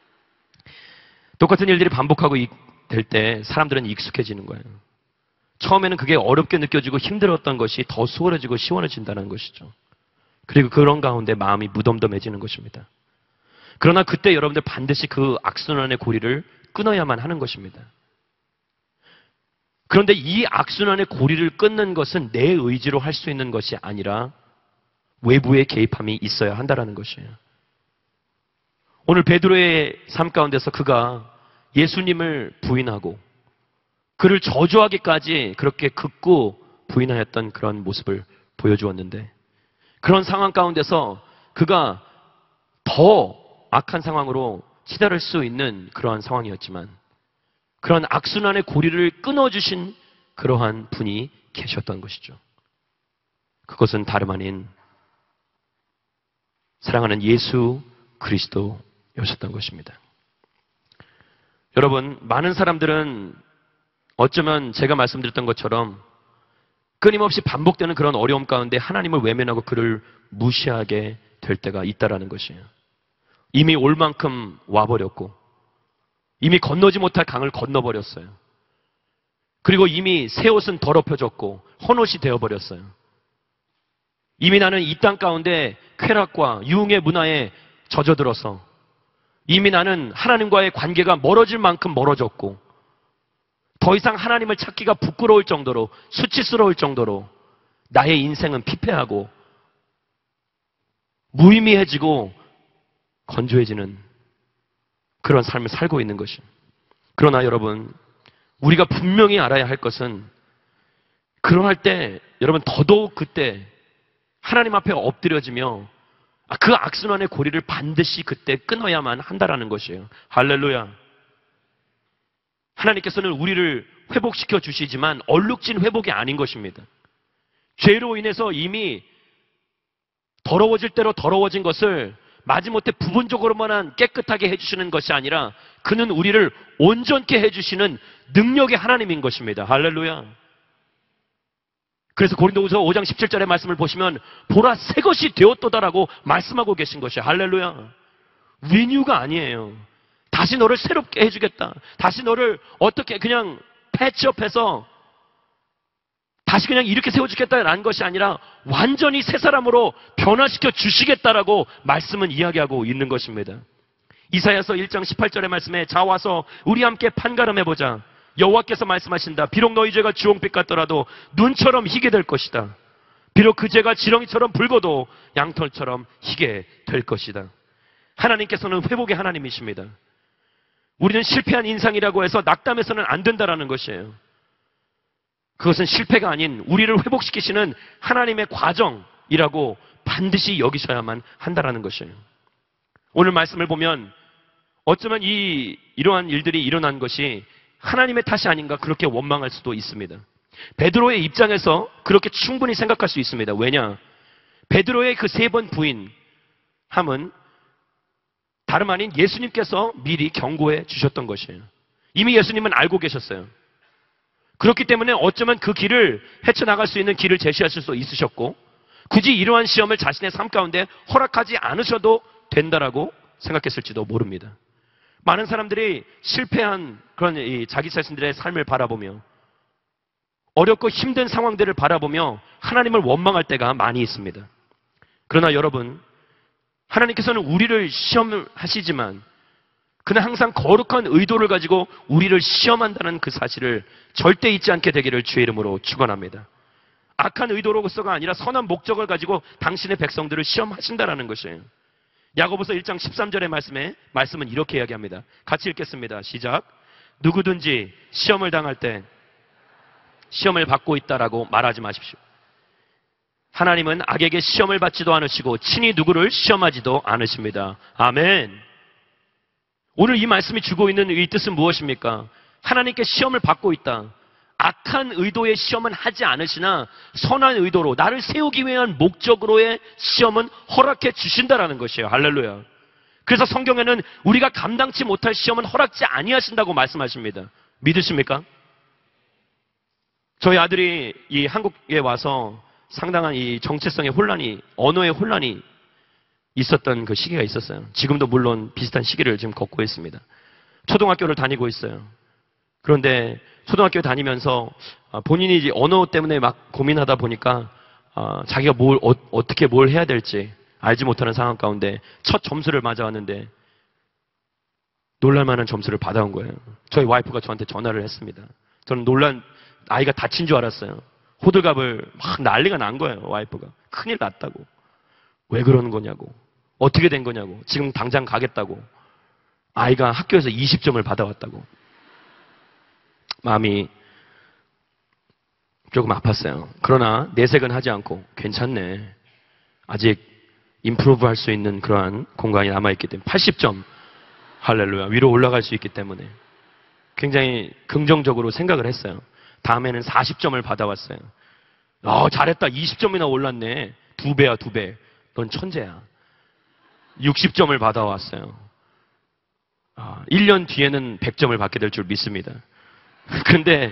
똑같은 일들이 반복하고 될 때 사람들은 익숙해지는 거예요. 처음에는 그게 어렵게 느껴지고 힘들었던 것이 더 수월해지고 시원해진다는 것이죠. 그리고 그런 가운데 마음이 무덤덤해지는 것입니다. 그러나 그때 여러분들 반드시 그 악순환의 고리를 끊어야만 하는 것입니다. 그런데 이 악순환의 고리를 끊는 것은 내 의지로 할 수 있는 것이 아니라 외부의 개입함이 있어야 한다는 것이에요. 오늘 베드로의 삶 가운데서 그가 예수님을 부인하고 그를 저주하기까지 그렇게 극구 부인하였던 그런 모습을 보여주었는데, 그런 상황 가운데서 그가 더 악한 상황으로 치달을 수 있는 그러한 상황이었지만, 그런 악순환의 고리를 끊어주신 그러한 분이 계셨던 것이죠. 그것은 다름 아닌 사랑하는 예수 그리스도였었던 것입니다. 여러분, 많은 사람들은 어쩌면 제가 말씀드렸던 것처럼 끊임없이 반복되는 그런 어려움 가운데 하나님을 외면하고 그를 무시하게 될 때가 있다라는 것이에요. 이미 올 만큼 와버렸고 이미 건너지 못할 강을 건너버렸어요. 그리고 이미 새 옷은 더럽혀졌고 헌옷이 되어버렸어요. 이미 나는 이 땅 가운데 쾌락과 유흥의 문화에 젖어들어서 이미 나는 하나님과의 관계가 멀어질 만큼 멀어졌고, 더 이상 하나님을 찾기가 부끄러울 정도로, 수치스러울 정도로 나의 인생은 피폐하고 무의미해지고 건조해지는 그런 삶을 살고 있는 것이에요. 그러나 여러분, 우리가 분명히 알아야 할 것은, 그러할 때 여러분 더더욱 그때 하나님 앞에 엎드려지며 그 악순환의 고리를 반드시 그때 끊어야만 한다라는 것이에요. 할렐루야. 하나님께서는 우리를 회복시켜 주시지만 얼룩진 회복이 아닌 것입니다. 죄로 인해서 이미 더러워질 대로 더러워진 것을 마지못해 부분적으로만 깨끗하게 해주시는 것이 아니라 그는 우리를 온전케 해주시는 능력의 하나님인 것입니다. 할렐루야. 그래서 고린도후서 오 장 십칠 절의 말씀을 보시면 보라 새 것이 되었도다라고 말씀하고 계신 것이에요. 할렐루야. 리뉴가 아니에요. 다시 너를 새롭게 해주겠다. 다시 너를 어떻게 그냥 패치업해서 다시 그냥 이렇게 세워주겠다라는 것이 아니라 완전히 새 사람으로 변화시켜 주시겠다라고 말씀은 이야기하고 있는 것입니다. 이사야서 일 장 십팔 절의 말씀에 자 와서 우리 함께 판가름해보자. 여호와께서 말씀하신다. 비록 너희 죄가 주홍빛 같더라도 눈처럼 희게 될 것이다. 비록 그 죄가 지렁이처럼 붉어도 양털처럼 희게 될 것이다. 하나님께서는 회복의 하나님이십니다. 우리는 실패한 인상이라고 해서 낙담해서는 안 된다라는 것이에요. 그것은 실패가 아닌 우리를 회복시키시는 하나님의 과정이라고 반드시 여기셔야만 한다라는 것이에요. 오늘 말씀을 보면 어쩌면 이 이러한 일들이 일어난 것이 하나님의 탓이 아닌가 그렇게 원망할 수도 있습니다. 베드로의 입장에서 그렇게 충분히 생각할 수 있습니다. 왜냐? 베드로의 그 세 번 부인함은 다름 아닌 예수님께서 미리 경고해 주셨던 것이에요. 이미 예수님은 알고 계셨어요. 그렇기 때문에 어쩌면 그 길을 헤쳐나갈 수 있는 길을 제시하실 수 있으셨고, 굳이 이러한 시험을 자신의 삶 가운데 허락하지 않으셔도 된다라고 생각했을지도 모릅니다. 많은 사람들이 실패한 그런 이 자기 자신들의 삶을 바라보며 어렵고 힘든 상황들을 바라보며 하나님을 원망할 때가 많이 있습니다. 그러나 여러분, 하나님께서는 우리를 시험하시지만 그는 항상 거룩한 의도를 가지고 우리를 시험한다는 그 사실을 절대 잊지 않게 되기를 주의 이름으로 축원합니다. 악한 의도로서가 아니라 선한 목적을 가지고 당신의 백성들을 시험하신다라는 것이에요. 야고보서 일 장 십삼 절의 말씀에 말씀은 이렇게 이야기합니다. 같이 읽겠습니다. 시작. 누구든지 시험을 당할 때 시험을 받고 있다라고 말하지 마십시오. 하나님은 악에게 시험을 받지도 않으시고 친히 누구를 시험하지도 않으십니다. 아멘. 오늘 이 말씀이 주고 있는 이 뜻은 무엇입니까? 하나님께 시험을 받고 있다. 악한 의도의 시험은 하지 않으시나 선한 의도로 나를 세우기 위한 목적으로의 시험은 허락해 주신다라는 것이에요. 할렐루야. 그래서 성경에는 우리가 감당치 못할 시험은 허락지 아니하신다고 말씀하십니다. 믿으십니까? 저희 아들이 이 한국에 와서 상당한 이 정체성의 혼란이, 언어의 혼란이 있었던 그 시기가 있었어요. 지금도 물론 비슷한 시기를 지금 겪고 있습니다. 초등학교를 다니고 있어요. 그런데 초등학교 다니면서 본인이 이제 언어 때문에 막 고민하다 보니까 자기가 뭘 어, 어떻게 뭘 해야 될지 알지 못하는 상황 가운데 첫 점수를 맞아왔는데 놀랄만한 점수를 받아온 거예요. 저희 와이프가 저한테 전화를 했습니다. 저는 놀란 아이가 다친 줄 알았어요. 호들갑을 막 난리가 난 거예요. 와이프가 큰일 났다고. 왜 그러는 거냐고. 어떻게 된 거냐고. 지금 당장 가겠다고. 아이가 학교에서 이십 점을 받아왔다고. 마음이 조금 아팠어요. 그러나 내색은 하지 않고 괜찮네. 아직 임프로브 할 수 있는 그러한 공간이 남아있기 때문에 팔십 점 할렐루야. 위로 올라갈 수 있기 때문에 굉장히 긍정적으로 생각을 했어요. 다음에는 사십 점을 받아왔어요. 어, 잘했다. 이십 점이나 올랐네. 두 배야, 두 배. 넌 천재야. 육십 점을 받아왔어요. 아, 일 년 뒤에는 백 점을 받게 될 줄 믿습니다. 근데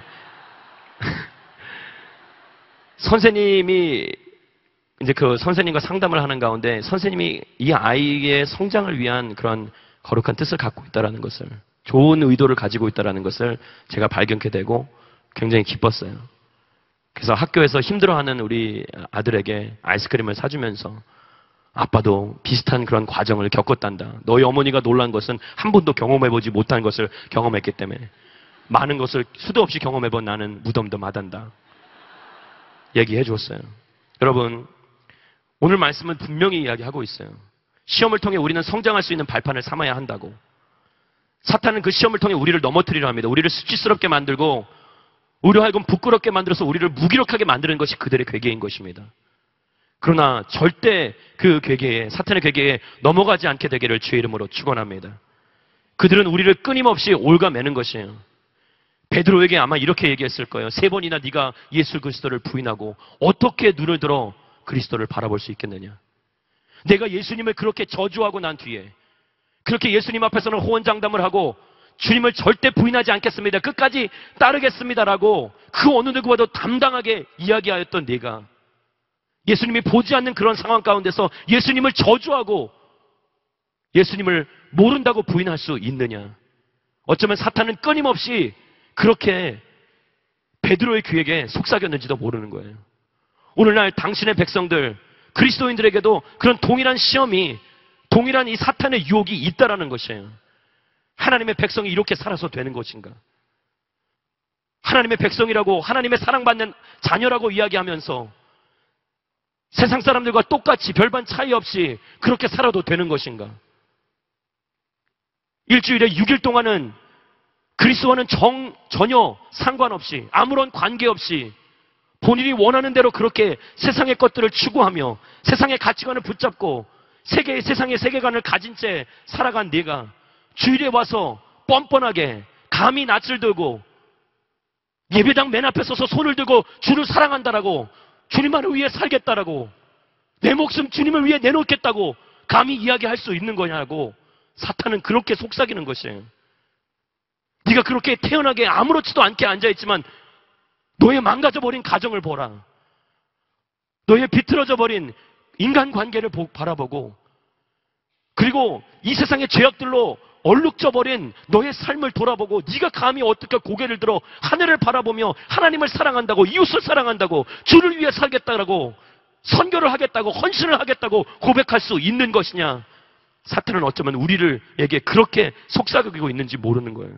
선생님이 이제 그 선생님과 상담을 하는 가운데 선생님이 이 아이의 성장을 위한 그런 거룩한 뜻을 갖고 있다는 것을, 좋은 의도를 가지고 있다는 것을 제가 발견케 되고 굉장히 기뻤어요. 그래서 학교에서 힘들어하는 우리 아들에게 아이스크림을 사주면서 아빠도 비슷한 그런 과정을 겪었단다. 너희 어머니가 놀란 것은 한 번도 경험해보지 못한 것을 경험했기 때문에 많은 것을 수도 없이 경험해본 나는 무덤도 마단다. 얘기해 줬어요. 여러분, 오늘 말씀은 분명히 이야기하고 있어요. 시험을 통해 우리는 성장할 수 있는 발판을 삼아야 한다고. 사탄은 그 시험을 통해 우리를 넘어뜨리려 합니다. 우리를 수치스럽게 만들고 우리로 하여금 부끄럽게 만들어서 우리를 무기력하게 만드는 것이 그들의 괴계인 것입니다. 그러나 절대 그 괴계에, 사탄의 괴계에 넘어가지 않게 되기를 주의 이름으로 축원합니다. 그들은 우리를 끊임없이 올가매는 것이에요. 베드로에게 아마 이렇게 얘기했을 거예요. 세 번이나 네가 예수 그리스도를 부인하고 어떻게 눈을 들어 그리스도를 바라볼 수 있겠느냐. 내가 예수님을 그렇게 저주하고 난 뒤에, 그렇게 예수님 앞에서는 호언장담을 하고 주님을 절대 부인하지 않겠습니다. 끝까지 따르겠습니다라고 그 어느 누구보다도 담당하게 이야기하였던 내가 예수님이 보지 않는 그런 상황 가운데서 예수님을 저주하고 예수님을 모른다고 부인할 수 있느냐. 어쩌면 사탄은 끊임없이 그렇게 베드로의 귀에게 속삭였는지도 모르는 거예요. 오늘날 당신의 백성들, 그리스도인들에게도 그런 동일한 시험이, 동일한 이 사탄의 유혹이 있다라는 것이에요. 하나님의 백성이 이렇게 살아서 되는 것인가? 하나님의 백성이라고, 하나님의 사랑받는 자녀라고 이야기하면서 세상 사람들과 똑같이 별반 차이 없이 그렇게 살아도 되는 것인가? 일주일에 육 일 동안은 그리스도와는 정, 전혀 상관없이, 아무런 관계없이 본인이 원하는 대로 그렇게 세상의 것들을 추구하며 세상의 가치관을 붙잡고 세계의 세상의 세계관을 가진 채 살아간 네가 주일에 와서 뻔뻔하게 감히 낯을 들고 예배당 맨 앞에 서서 손을 들고 주를 사랑한다라고, 주님만을 위해 살겠다라고, 내 목숨 주님을 위해 내놓겠다고 감히 이야기할 수 있는 거냐고. 사탄은 그렇게 속삭이는 것이에요. 네가 그렇게 태연하게 아무렇지도 않게 앉아있지만 너의 망가져버린 가정을 보라. 너의 비틀어져버린 인간관계를 바라보고, 그리고 이 세상의 죄악들로 얼룩져버린 너의 삶을 돌아보고 네가 감히 어떻게 고개를 들어 하늘을 바라보며 하나님을 사랑한다고, 이웃을 사랑한다고, 주를 위해 살겠다라고, 선교를 하겠다고, 헌신을 하겠다고 고백할 수 있는 것이냐. 사탄은 어쩌면 우리를 에게 그렇게 속삭이고 있는지 모르는 거예요.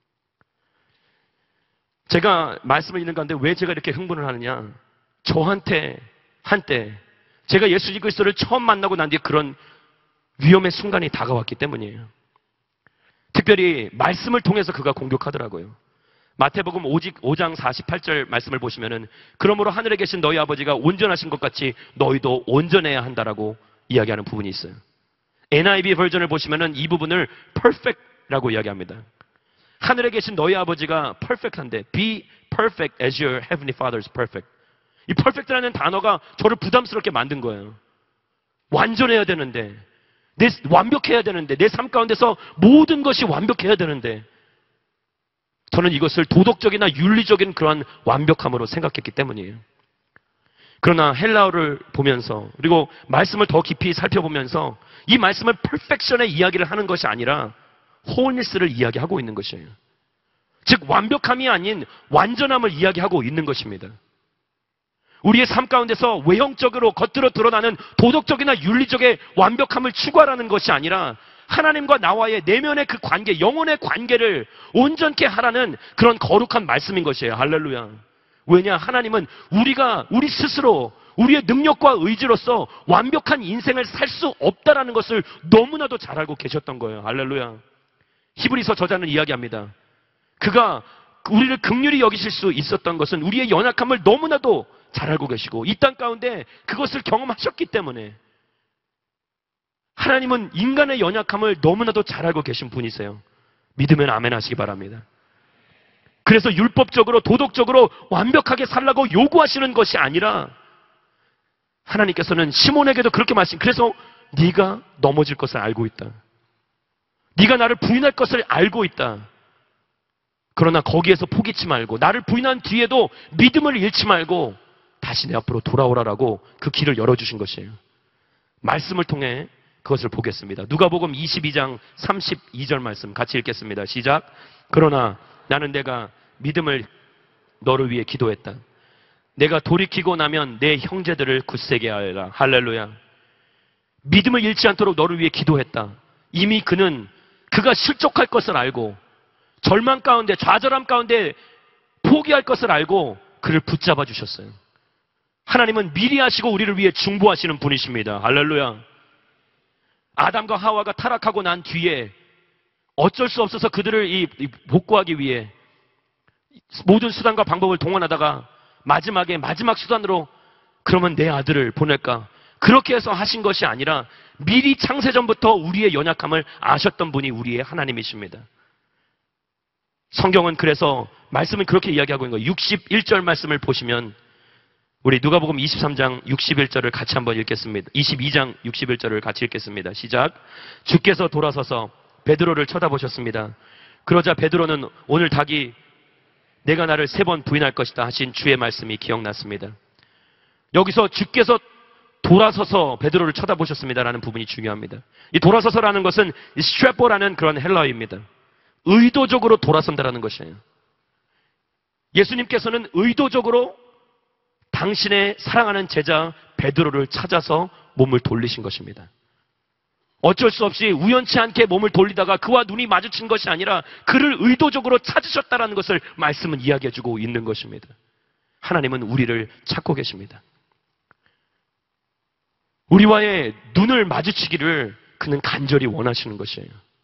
제가 말씀을 읽는 가운데 왜 제가 이렇게 흥분을 하느냐. 저한테 한때 제가 예수 그리스도를 처음 만나고 난 뒤에 그런 위험의 순간이 다가왔기 때문이에요. 특별히 말씀을 통해서 그가 공격하더라고요. 마태복음 오 장 사십팔 절 말씀을 보시면은 그러므로 하늘에 계신 너희 아버지가 온전하신 것 같이 너희도 온전해야 한다라고 이야기하는 부분이 있어요. 엔 아이 비 버전을 보시면은 이 부분을 perfect라고 이야기합니다. 하늘에 계신 너희 아버지가 perfect한데 be perfect as your heavenly father is perfect. 이 perfect라는 단어가 저를 부담스럽게 만든 거예요. 완전해야 되는데, 내, 완벽해야 되는데, 내 삶 가운데서 모든 것이 완벽해야 되는데, 저는 이것을 도덕적이나 윤리적인 그러한 완벽함으로 생각했기 때문이에요. 그러나 헬라어를 보면서, 그리고 말씀을 더 깊이 살펴보면서 이 말씀을 perfection의 이야기를 하는 것이 아니라 wholeness를 이야기하고 있는 것이에요. 즉 완벽함이 아닌 완전함을 이야기하고 있는 것입니다. 우리의 삶 가운데서 외형적으로 겉으로 드러나는 도덕적이나 윤리적인 완벽함을 추구하라는 것이 아니라 하나님과 나와의 내면의 그 관계, 영혼의 관계를 온전케 하라는 그런 거룩한 말씀인 것이에요. 할렐루야. 왜냐? 하나님은 우리가 우리 스스로 우리의 능력과 의지로서 완벽한 인생을 살 수 없다라는 것을 너무나도 잘 알고 계셨던 거예요. 할렐루야. 히브리서 저자는 이야기합니다. 그가 우리를 긍휼히 여기실 수 있었던 것은 우리의 연약함을 너무나도 잘 알고 계시고 이 땅 가운데 그것을 경험하셨기 때문에, 하나님은 인간의 연약함을 너무나도 잘 알고 계신 분이세요. 믿으면 아멘 하시기 바랍니다. 그래서 율법적으로 도덕적으로 완벽하게 살라고 요구하시는 것이 아니라 하나님께서는 시몬에게도 그렇게 말씀, 그래서 네가 넘어질 것을 알고 있다. 네가 나를 부인할 것을 알고 있다. 그러나 거기에서 포기치 말고 나를 부인한 뒤에도 믿음을 잃지 말고 다시 내 앞으로 돌아오라라고 그 길을 열어주신 것이에요. 말씀을 통해 그것을 보겠습니다. 누가복음 이십이 장 삼십이 절 말씀 같이 읽겠습니다. 시작. 그러나 나는 내가 믿음을 너를 위해 기도했다. 내가 돌이키고 나면 내 형제들을 굳세게 하여라. 할렐루야. 믿음을 잃지 않도록 너를 위해 기도했다. 이미 그는 그가 실족할 것을 알고 절망 가운데, 좌절함 가운데 포기할 것을 알고 그를 붙잡아 주셨어요. 하나님은 미리 하시고 우리를 위해 중보하시는 분이십니다. 할렐루야. 아담과 하와가 타락하고 난 뒤에 어쩔 수 없어서 그들을 이, 이 복구하기 위해 모든 수단과 방법을 동원하다가 마지막에 마지막 수단으로 그러면 내 아들을 보낼까? 그렇게 해서 하신 것이 아니라 미리 창세전부터 우리의 연약함을 아셨던 분이 우리의 하나님이십니다. 성경은 그래서 말씀은 그렇게 이야기하고 있는 거예요. 육십일 절 말씀을 보시면 우리 누가복음 이십삼 장 육십일 절을 같이 한번 읽겠습니다. 이십이 장 육십일 절을 같이 읽겠습니다. 시작. 주께서 돌아서서 베드로를 쳐다보셨습니다. 그러자 베드로는 오늘 닭이 내가 나를 세 번 부인할 것이다 하신 주의 말씀이 기억났습니다. 여기서 주께서 돌아서서 베드로를 쳐다보셨습니다라는 부분이 중요합니다. 이 돌아서서라는 것은 스트레포라는 그런 헬라어입니다. 의도적으로 돌아선다라는 것이에요. 예수님께서는 의도적으로 당신의 사랑하는 제자 베드로를 찾아서 몸을 돌리신 것입니다. 어쩔 수 없이 우연치 않게 몸을 돌리다가 그와 눈이 마주친 것이 아니라 그를 의도적으로 찾으셨다라는 것을 말씀은 이야기해주고 있는 것입니다. 하나님은 우리를 찾고 계십니다. 우리와의 눈을 마주치기를 그는 간절히 원하시는 것이에요.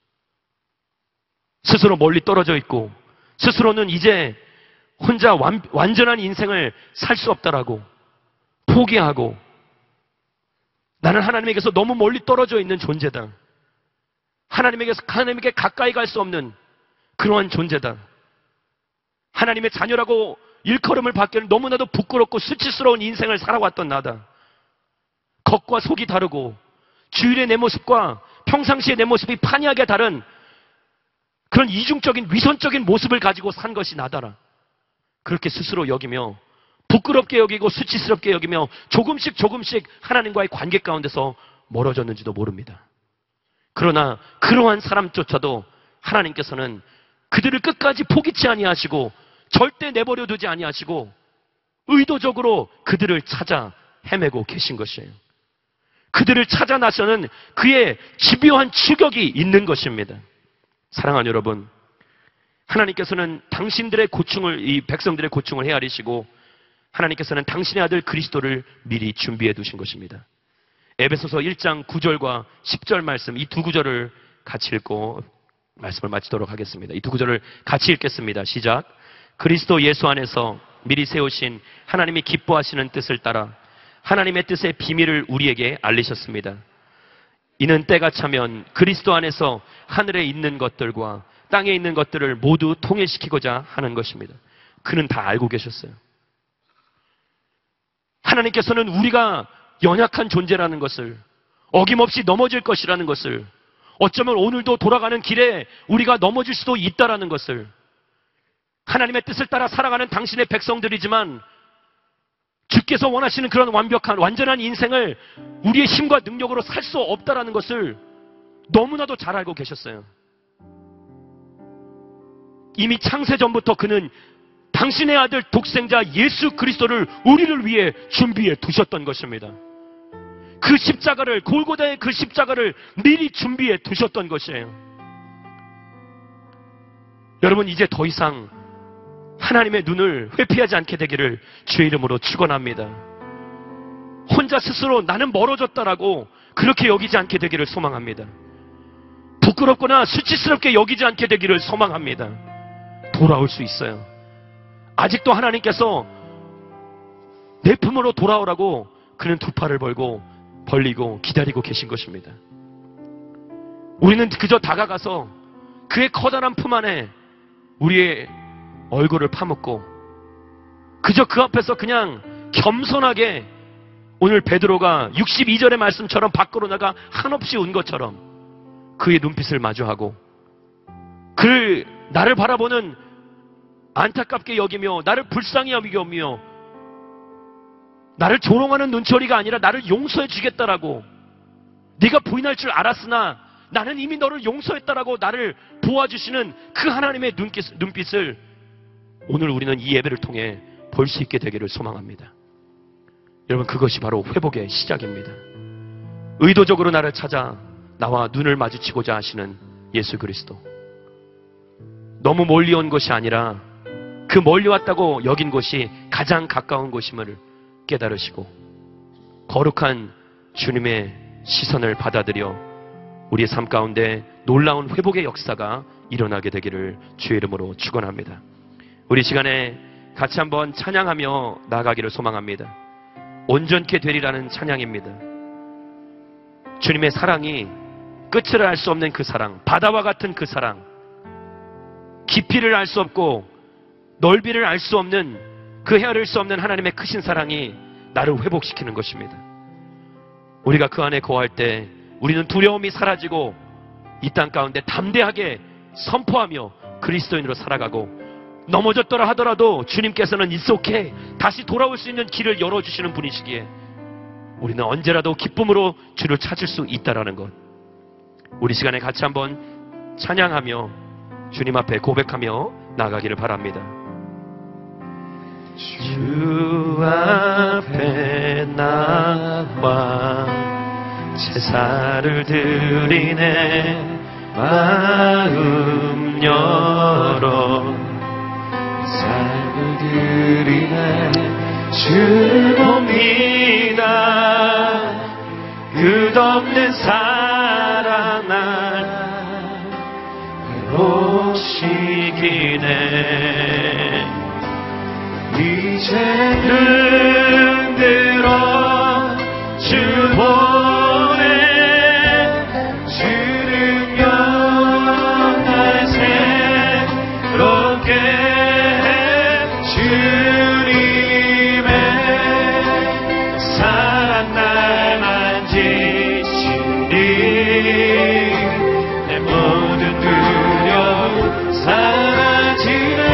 스스로 멀리 떨어져 있고 스스로는 이제 혼자 완, 완전한 인생을 살 수 없다라고 포기하고 나는 하나님에게서 너무 멀리 떨어져 있는 존재다. 하나님에게서 하나님에게 가까이 갈 수 없는 그러한 존재다. 하나님의 자녀라고 일컬음을 받기에는 너무나도 부끄럽고 수치스러운 인생을 살아왔던 나다. 겉과 속이 다르고 주일의 내 모습과 평상시의 내 모습이 판이하게 다른 그런 이중적인 위선적인 모습을 가지고 산 것이 나다라. 그렇게 스스로 여기며 부끄럽게 여기고 수치스럽게 여기며 조금씩 조금씩 하나님과의 관계 가운데서 멀어졌는지도 모릅니다. 그러나 그러한 사람조차도 하나님께서는 그들을 끝까지 포기치 아니하시고 절대 내버려 두지 아니하시고 의도적으로 그들을 찾아 헤매고 계신 것이에요. 그들을 찾아 나서는 그의 집요한 추격이 있는 것입니다. 사랑하는 여러분, 하나님께서는 당신들의 고충을, 이 백성들의 고충을 헤아리시고 하나님께서는 당신의 아들 그리스도를 미리 준비해 두신 것입니다. 에베소서 일 장 구 절과 십 절 말씀, 이 두 구절을 같이 읽고 말씀을 마치도록 하겠습니다. 이 두 구절을 같이 읽겠습니다. 시작. 그리스도 예수 안에서 미리 세우신 하나님이 기뻐하시는 뜻을 따라 하나님의 뜻의 비밀을 우리에게 알리셨습니다. 이는 때가 차면 그리스도 안에서 하늘에 있는 것들과 땅에 있는 것들을 모두 통일시키고자 하는 것입니다. 그는 다 알고 계셨어요. 하나님께서는 우리가 연약한 존재라는 것을, 어김없이 넘어질 것이라는 것을, 어쩌면 오늘도 돌아가는 길에 우리가 넘어질 수도 있다라는 것을, 하나님의 뜻을 따라 살아가는 당신의 백성들이지만 주께서 원하시는 그런 완벽한 완전한 인생을 우리의 힘과 능력으로 살 수 없다라는 것을 너무나도 잘 알고 계셨어요. 이미 창세 전부터 그는 당신의 아들 독생자 예수 그리스도를 우리를 위해 준비해 두셨던 것입니다. 그 십자가를, 골고다의 그 십자가를 미리 준비해 두셨던 것이에요. 여러분, 이제 더 이상 하나님의 눈을 회피하지 않게 되기를 주의 이름으로 축원합니다. 혼자 스스로 나는 멀어졌다라고 그렇게 여기지 않게 되기를 소망합니다. 부끄럽거나 수치스럽게 여기지 않게 되기를 소망합니다. 돌아올 수 있어요. 아직도 하나님께서 내 품으로 돌아오라고 그는 두 팔을 벌고 벌리고 기다리고 계신 것입니다. 우리는 그저 다가가서 그의 커다란 품 안에 우리의 얼굴을 파묻고 그저 그 앞에서 그냥 겸손하게 오늘 베드로가 육십이 절의 말씀처럼 밖으로 나가 한없이 운 것처럼 그의 눈빛을 마주하고 그를 나를 바라보는 안타깝게 여기며 나를 불쌍히 여기며 나를 조롱하는 눈초리가 아니라 나를 용서해 주겠다라고, 네가 부인할 줄 알았으나 나는 이미 너를 용서했다라고 나를 보아주시는 그 하나님의 눈빛, 눈빛을 오늘 우리는 이 예배를 통해 볼 수 있게 되기를 소망합니다. 여러분, 그것이 바로 회복의 시작입니다. 의도적으로 나를 찾아 나와 눈을 마주치고자 하시는 예수 그리스도. 너무 멀리 온 것이 아니라 그 멀리 왔다고 여긴 곳이 가장 가까운 곳임을 깨달으시고 거룩한 주님의 시선을 받아들여 우리의 삶 가운데 놀라운 회복의 역사가 일어나게 되기를 주의 이름으로 축원합니다. 우리 시간에 같이 한번 찬양하며 나아가기를 소망합니다. 온전케 되리라는 찬양입니다. 주님의 사랑이 끝을 알 수 없는 그 사랑, 바다와 같은 그 사랑, 깊이를 알 수 없고 넓이를 알 수 없는 그 헤아릴 수 없는 하나님의 크신 사랑이 나를 회복시키는 것입니다. 우리가 그 안에 거할 때 우리는 두려움이 사라지고 이 땅 가운데 담대하게 선포하며 그리스도인으로 살아가고, 넘어졌더라 하더라도 주님께서는 It's okay, 다시 돌아올 수 있는 길을 열어주시는 분이시기에 우리는 언제라도 기쁨으로 주를 찾을 수 있다는 것, 우리 시간에 같이 한번 찬양하며 주님 앞에 고백하며 나아가기를 바랍니다. 주 앞에 나와 감사를 드리네 마음 열어 감사를 드리네 주 봅니다 끝없는 사랑 날 회복시키네 이제는 들어 주 보내 주는 영날 새롭게 해 주님의 사랑 날 만지시니 내 모든 두려움 사라지네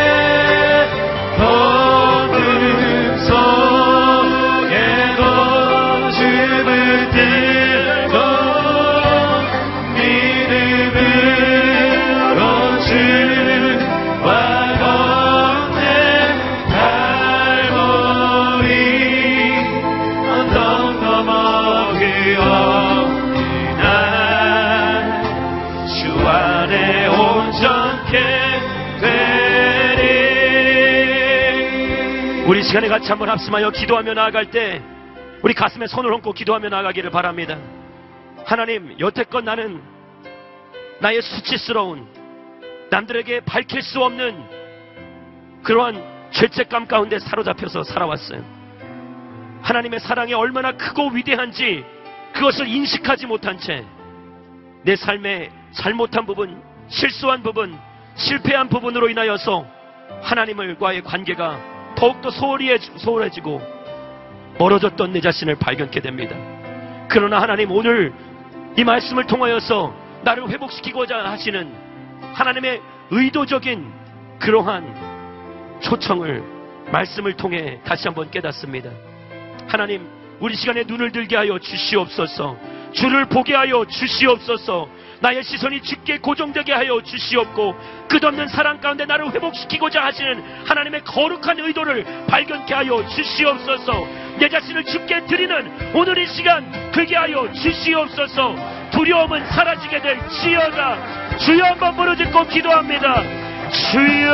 우리 시간에 같이 한번 합심하여 기도하며 나아갈 때 우리 가슴에 손을 얹고 기도하며 나아가기를 바랍니다. 하나님, 여태껏 나는 나의 수치스러운 남들에게 밝힐 수 없는 그러한 죄책감 가운데 사로잡혀서 살아왔어요. 하나님의 사랑이 얼마나 크고 위대한지 그것을 인식하지 못한 채 내 삶에 잘못한 부분, 실수한 부분, 실패한 부분으로 인하여서 하나님과의 관계가 더욱더 소홀해지고 멀어졌던 내 자신을 발견케 됩니다. 그러나 하나님, 오늘 이 말씀을 통하여서 나를 회복시키고자 하시는 하나님의 의도적인 그러한 초청을 말씀을 통해 다시 한번 깨닫습니다. 하나님, 우리 시간에 눈을 들게 하여 주시옵소서. 주를 보게 하여 주시옵소서. 나의 시선이 주께 고정되게 하여 주시옵고 끝없는 사랑 가운데 나를 회복시키고자 하시는 하나님의 거룩한 의도를 발견케 하여 주시옵소서. 내 자신을 주께 드리는 오늘 이 시간 되게 하여 주시옵소서. 두려움은 사라지게 될지어다. 주여 한번 부르짖고 기도합니다. 주여,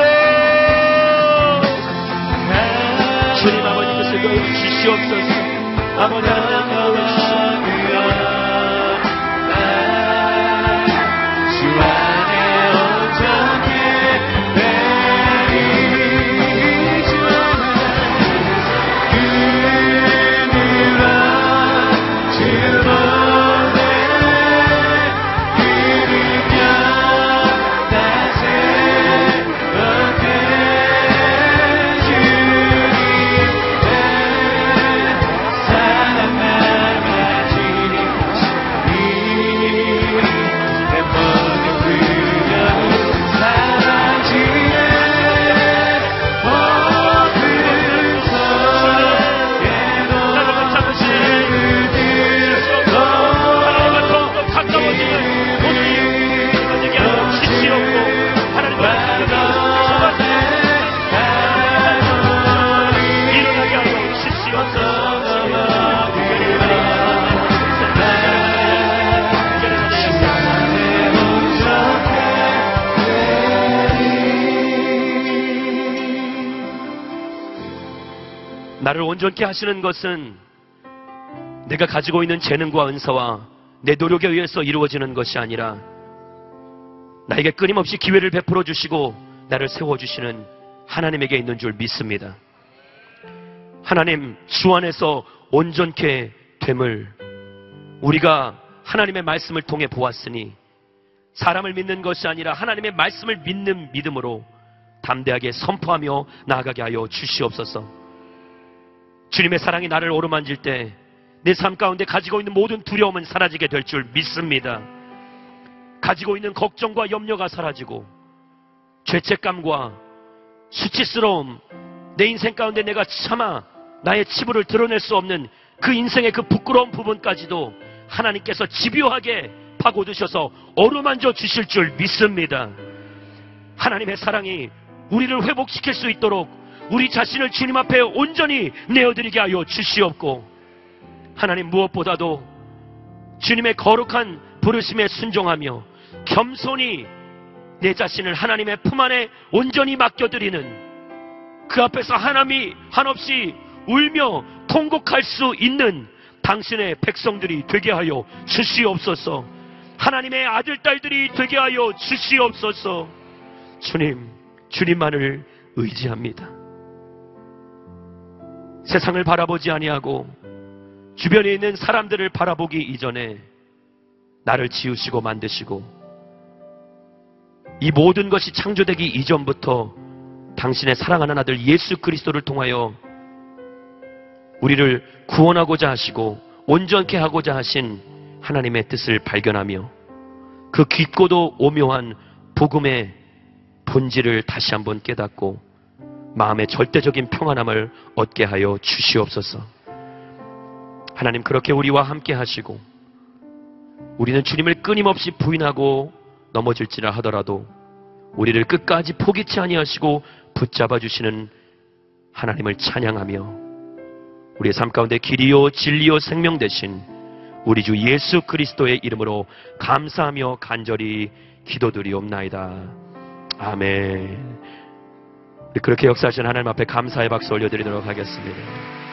주님 아버지 뜻을 더해 주시옵소서. 아버지 하나님 도와 주시옵소서. 나를 온전케 하시는 것은 내가 가지고 있는 재능과 은사와 내 노력에 의해서 이루어지는 것이 아니라 나에게 끊임없이 기회를 베풀어 주시고 나를 세워주시는 하나님에게 있는 줄 믿습니다. 하나님, 주 안에서 온전케 됨을 우리가 하나님의 말씀을 통해 보았으니 사람을 믿는 것이 아니라 하나님의 말씀을 믿는 믿음으로 담대하게 선포하며 나아가게 하여 주시옵소서. 주님의 사랑이 나를 오르만질 때 내 삶 가운데 가지고 있는 모든 두려움은 사라지게 될 줄 믿습니다. 가지고 있는 걱정과 염려가 사라지고 죄책감과 수치스러움, 내 인생 가운데 내가 차마 나의 치부를 드러낼 수 없는 그 인생의 그 부끄러운 부분까지도 하나님께서 집요하게 파고드셔서 어루만져 주실 줄 믿습니다. 하나님의 사랑이 우리를 회복시킬 수 있도록 우리 자신을 주님 앞에 온전히 내어드리게 하여 주시옵고, 하나님, 무엇보다도 주님의 거룩한 부르심에 순종하며 겸손히 내 자신을 하나님의 품 안에 온전히 맡겨드리는, 그 앞에서 하나님이 한없이 울며 통곡할 수 있는 당신의 백성들이 되게 하여 주시옵소서. 하나님의 아들, 딸들이 되게 하여 주시옵소서. 주님, 주님만을 의지합니다. 세상을 바라보지 아니하고 주변에 있는 사람들을 바라보기 이전에 나를 지으시고 만드시고 이 모든 것이 창조되기 이전부터 당신의 사랑하는 아들 예수 그리스도를 통하여 우리를 구원하고자 하시고 온전케 하고자 하신 하나님의 뜻을 발견하며 그 깊고도 오묘한 복음의 본질을 다시 한번 깨닫고 마음의 절대적인 평안함을 얻게 하여 주시옵소서. 하나님, 그렇게 우리와 함께 하시고 우리는 주님을 끊임없이 부인하고 넘어질지라 하더라도 우리를 끝까지 포기치 아니하시고 붙잡아 주시는 하나님을 찬양하며 우리의 삶 가운데 길이요 진리요 생명 되신 우리 주 예수 그리스도의 이름으로 감사하며 간절히 기도드리옵나이다. 아멘. 그렇게 역사하신 하나님 앞에 감사의 박수 올려드리도록 하겠습니다.